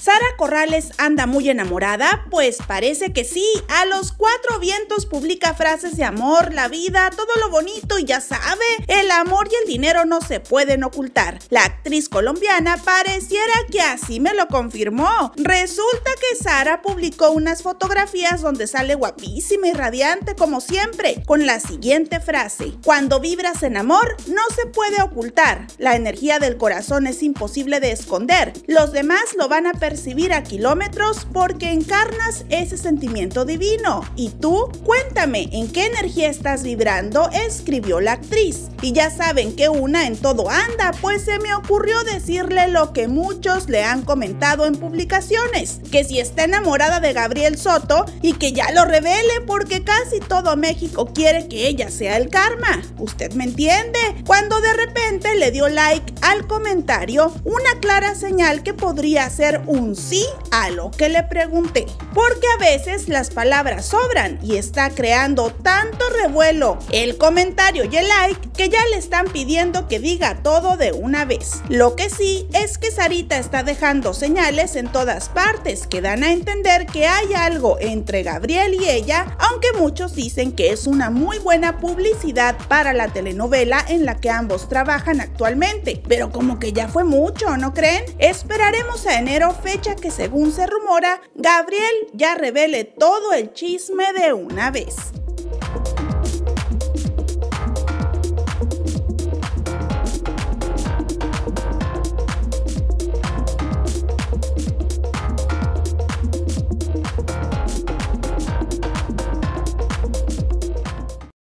¿Sara Corrales anda muy enamorada? Pues parece que sí. A los cuatro vientos publica frases de amor, la vida, todo lo bonito y ya sabe, el amor y el dinero no se pueden ocultar. La actriz colombiana pareciera que así me lo confirmó. Resulta que Sara publicó unas fotografías donde sale guapísima y radiante como siempre, con la siguiente frase: cuando vibras en amor, no se puede ocultar. La energía del corazón es imposible de esconder. Los demás lo van a percibir a kilómetros porque encarnas ese sentimiento divino. ¿Y tú? Cuéntame, ¿en qué energía estás vibrando?, escribió la actriz. Y ya saben que una en todo anda, pues se me ocurrió decirle lo que muchos le han comentado en publicaciones, que si está enamorada de Gabriel Soto y que ya lo revele porque casi todo México quiere que ella sea el karma. ¿Usted me entiende? Cuando de repente le dio like al comentario, una clara señal que podría ser un sí a lo que le pregunté. Porque a veces las palabras sobran y está creando tanto revuelo el comentario y el like que ya le están pidiendo que diga todo de una vez. Lo que sí es que Sarita está dejando señales en todas partes que dan a entender que hay algo entre Gabriel y ella, aunque muchos dicen que es una muy buena publicidad para la telenovela en la que ambos trabajan actualmente. Pero como que ya fue mucho, ¿no creen? Esperaremos a enero, fecha que según se rumora, Gabriel ya revele todo el chisme de una vez.